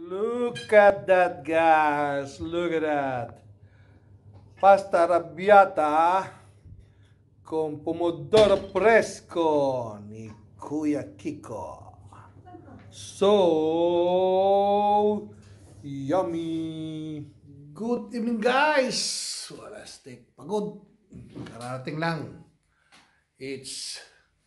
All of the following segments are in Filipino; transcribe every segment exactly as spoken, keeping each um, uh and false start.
Look at that, guys. Look at that. Pasta arrabbiata con pomodoro fresco ni Kuya Kiko. So yummy. Good evening, guys. Wala steak. Pagod. Karating lang. It's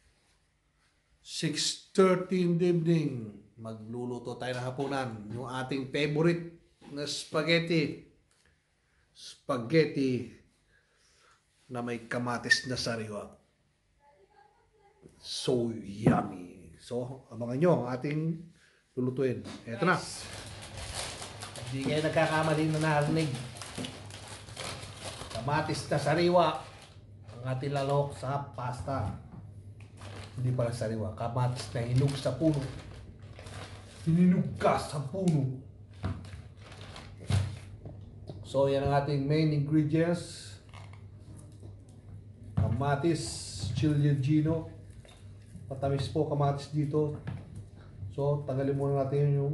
six thirty in the evening. Magluluto tayo ng hapunan. Yung ating favorite na spaghetti. Spaghetti na may kamatis na sariwa. So yummy. So, abangan nyo ang ating lulutuin. Eto na. Hindi kayo nagkakamali na narinig. Kamatis na sariwa ang ating lalok sa pasta. Hindi pala sariwa. Kamatis na hinug sa puno. Hininug ka sa puno. So, yan ang ating main ingredients. Kamatis, Ciliegino. Matamis po kamatis dito. So, tagalin muna natin yung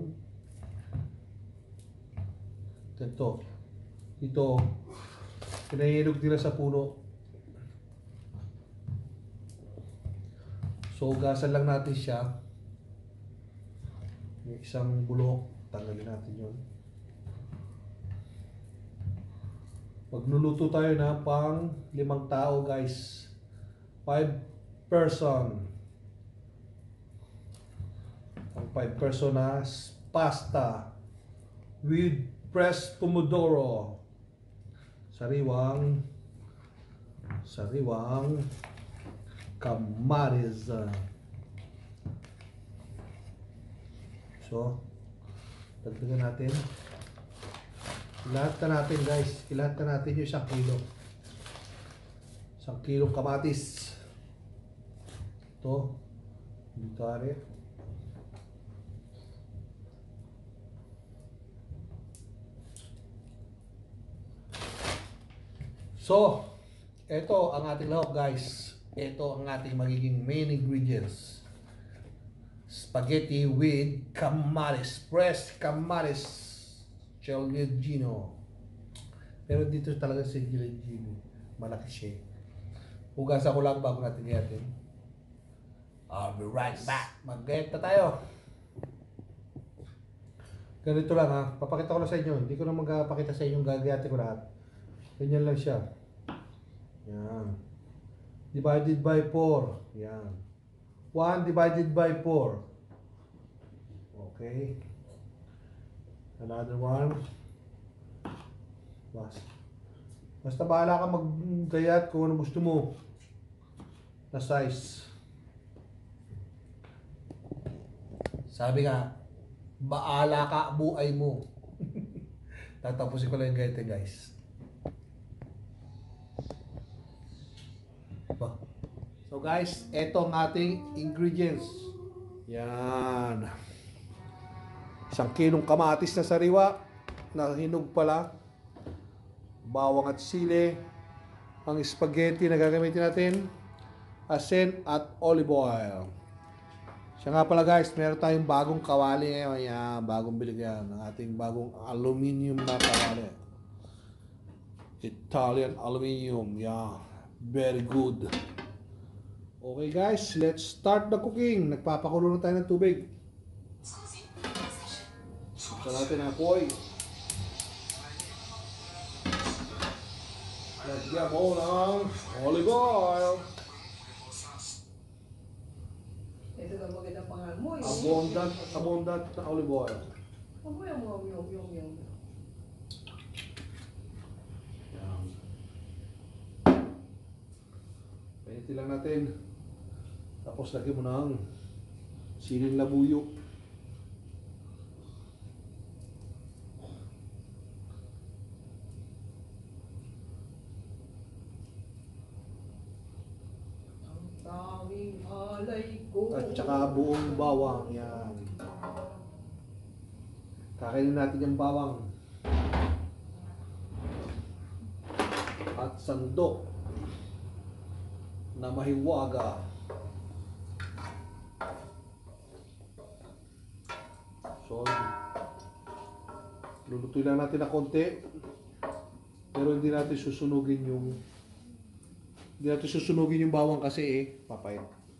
ito. Ito. Pinahinog nila sa puno. So, gasan lang natin siya. Yung isang bulok. Tanggalin natin yun. Magluluto tayo na pang limang tao, guys. Five person. Pang five person na pasta with pressed pomodoro. Sariwang sariwang kamatis. So, dagdagan natin. Ilahat na natin, guys. Ilahat na natin yung isang kilo. Isang kilong kamatis. Ito. Dito ari. So, ito ang ating lahok, guys. Ito ang ating magiging main ingredients. Spaghetti with kamatis. Pressed kamatis. Ciliegino. Pero dito talaga si Ciliegino. Malaki siya. Hugasan ko lang bago natin i-atin. I'll be right back. Mag-get na tayo. Ganito lang, ha. Papakita ko lang sa inyo. Hindi ko na magpapakita sa inyo yung gagayatin ko lahat. Ganyan lang siya. Yan. Divided by four. Yan. one divided by four. Okay. Another one. Basta. Basta bahala ka maggayat kung ano gusto mo na size. Sabi nga, baala ka, buhay mo. Tatapusin ko lang yung gayatin, guys. So guys, eto ang ating ingredients. Yan. Isang kilong kamatis na sariwa na hinog pala. Bawang at sili. Ang spaghetti na gagamitin natin. Asin at olive oil. Siya nga pala, guys, meron tayong bagong kawali ngayon. Yan, bagong bilig yan. Ang ating bagong aluminum na kawali. Italian aluminum. Yan. Very good. Okay, guys, let's start the cooking. Nagpapakulo na tayo ng tubig. Sa natin ang apoy. Lagyan mo ng olive oil. Ito ka magandang pangalan mo. Abundant, abundant na olive oil. Amoy, amoy, yung, yung, yung. Painitin lang natin. Tapos lagyan mo ng siling labuyo. Ang tanging alay ko. At saka buong bawang. Yan. Kakainin natin yung bawang. At sandok na mahiwaga. So, Lulutuin lang natin na konti. Pero hindi natin susunugin yung hindi natin susunugin yung bawang kasi eh, papait.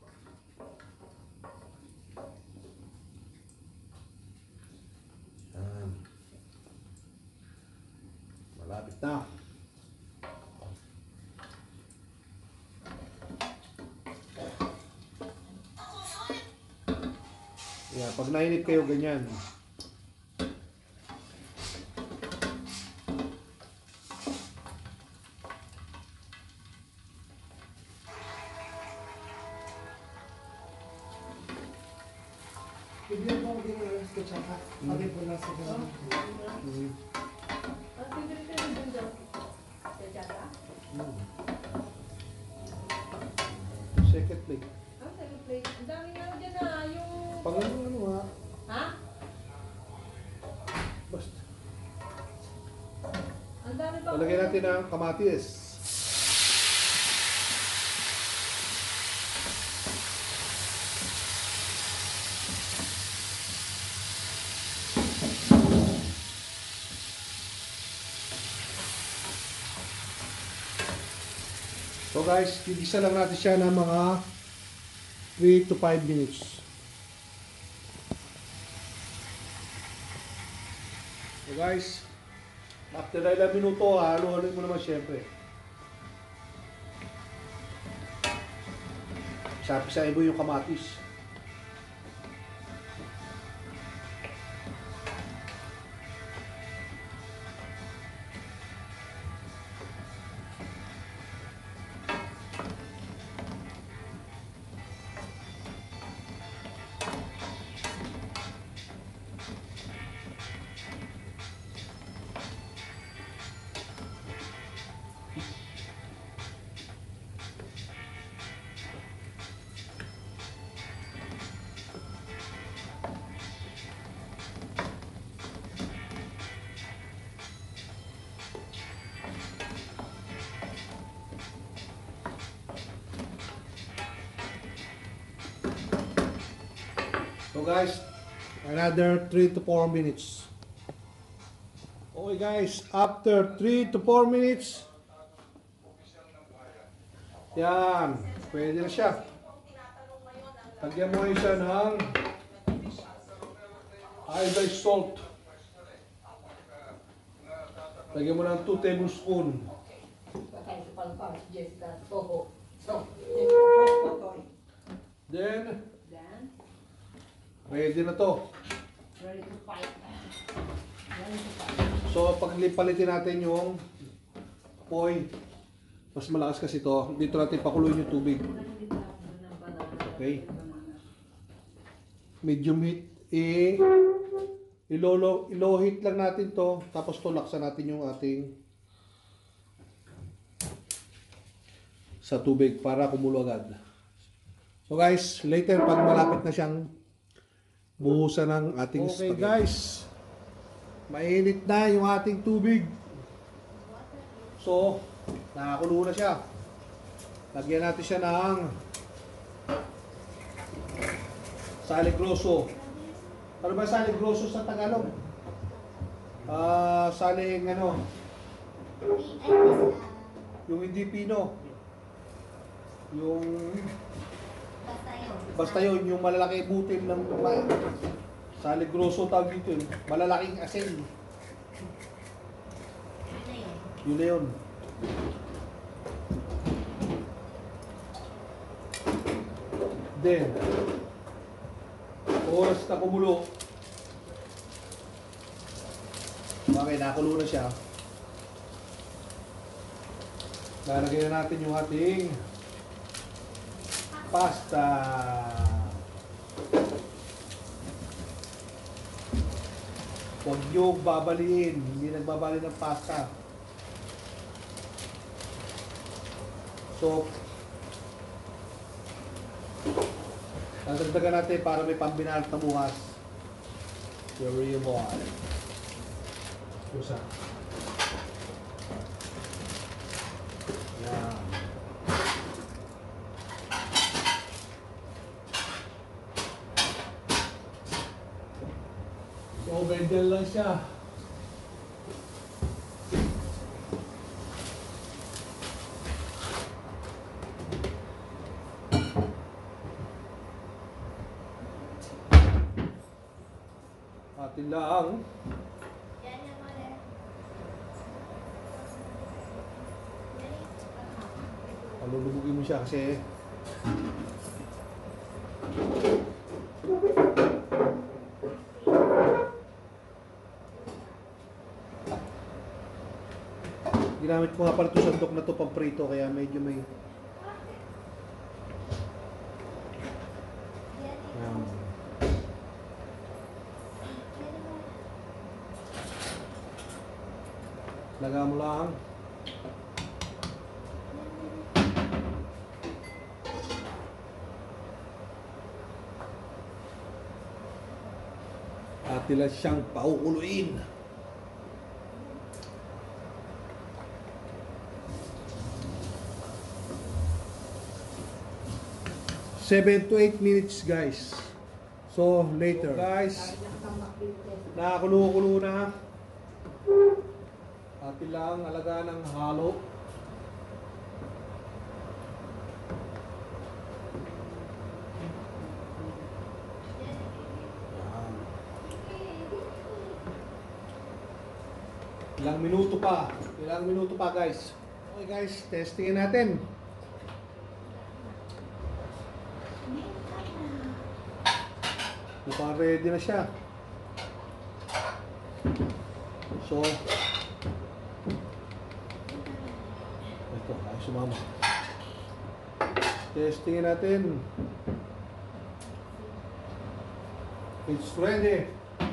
Yan. Malapit na. Yan, pag nainit kayo ganyan. Bigyan mo din ang alas ko tsaka. Sabi po nasa ganun. Mm. Ang tigil ka rin dun daw. Sa tsaka? Second plate. Ah, second plate. Ang dami nga dyan ah, yung... Pang ano ano ha? Ha? Basta. Ang dami pa. Palagay natin ang kamatis. So guys, gigisa lang natin siya ng mga three to five minutes. So guys, after na ilang minuto, halo-halo mo naman syempre. Sapi-sabi mo yung kamatis. So guys, another three to four minutes. Okay guys, after three to four minutes, yan, pwede na siya. Lagyan mo ngayon siya ng iodized salt. Lagyan mo ng two tablespoons. Patay sa palpal, Jessica, Toho. So, Then, then, ready na to. ready to fight. Ready to fight. So, pag palitin natin yung apoy, mas malakas kasi to. Dito natin pakuluin yung tubig. Okay. Medium heat. I ilolo, low heat lang natin to. Tapos tulaksan natin yung ating sa tubig para kumulo agad. So guys, later pag malapit na siyang buhusan ng ating okay, spaghetti. Guys, mainit na yung ating tubig. So, nakakulo na siya. Lagyan natin siya ng saligroso. Ano ba saligroso sa Tagalog? Ah, uh, saling ano? Yung hindi pino. Yung basta yun, yung malalaki butil ng saligroso tawag dito yun. Malalaking asin. Yun na yun. Then, oras na kumulo. Okay, nakulo na siya. Lalagyan na natin yung ating pasta. Huwag nyo babaliin. Hindi nagbabali ng pasta. So, dadagdagan natin para may pambinalot na bukas. Your boy. Kusa. Yan. So, bendel lang siya. Atin lang. Palulubugin mo siya kasi ginamit ko nga pala ito sandok na to pang prito kaya medyo may um, laga mo lang. At nila siyang paukuluin. seven to eight minutes guys. So later guys, nakakulo-kulo na. Atin lang alagaan ng halo. Ilang minuto pa. Ilang minuto pa guys. Okay guys, testingin natin. Mukhang ready na siya. So, ito, ay sumama. Testingin natin. It's ready.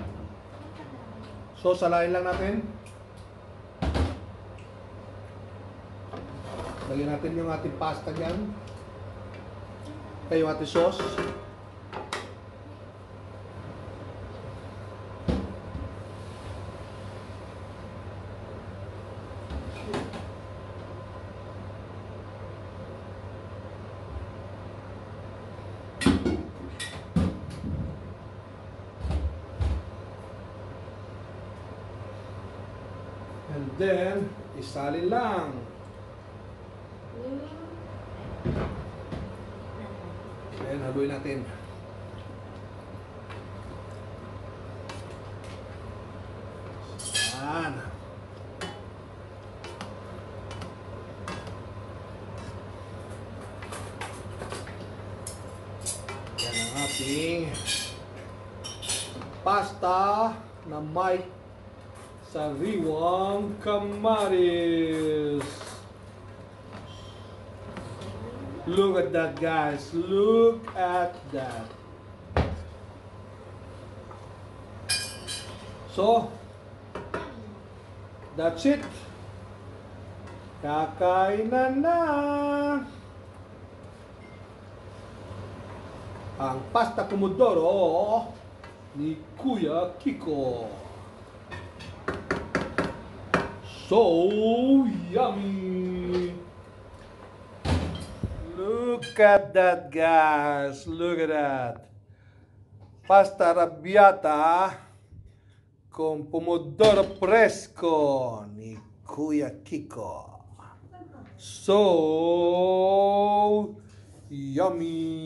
So, salain lang natin. Lagyan natin yung ating pasta dyan. Kaya yung ating sauce. And then, isalin lang. Ayan, haluin natin. Ayan. Yan ang ating pasta na may sariwang kamatis. Look at that guys, look at that. So, that's it. Kakain na ang pasta pomodoro ni Kuya Kiko. So yummy. Look at that, guys. Look at that. Pasta arrabbiata con pomodoro fresco ni Kuya Kiko. So yummy.